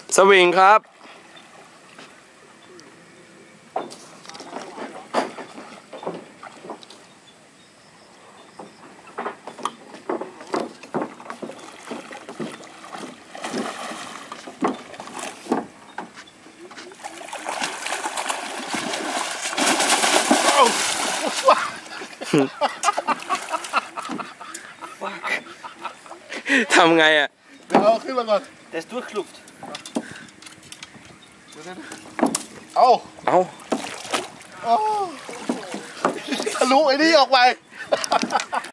สวิงครับทำไงอ่ะเดี๋ยวเอาขึ้นมาก่อน Der ist durchgeschlupft. เอาทะลุไอ้นี่ออกไป